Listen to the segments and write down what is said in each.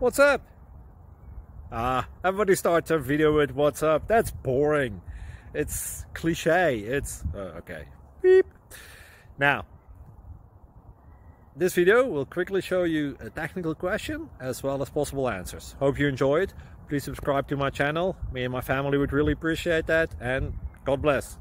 What's up? Everybody starts their video with what's up. That's boring. It's cliche. It's okay. Beep. Now, this video will quickly show you a technical question as well as possible answers. Hope you enjoyed. Please subscribe to my channel. Me and my family would really appreciate that, and God bless.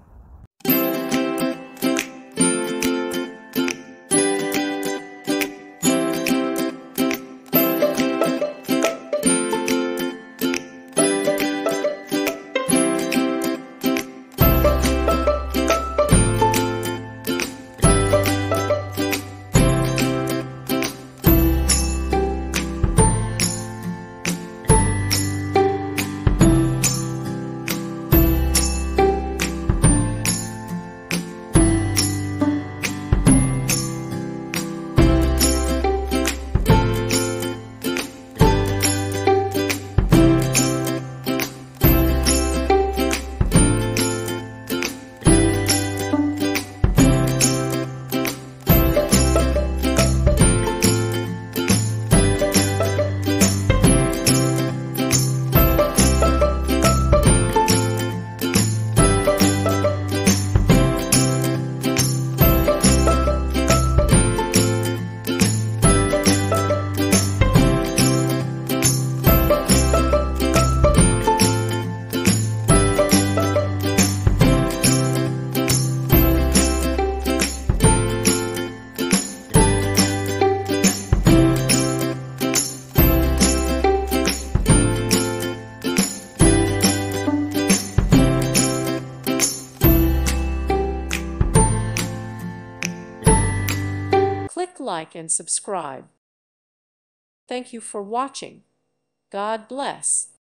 Click like and subscribe. Thank you for watching. God bless.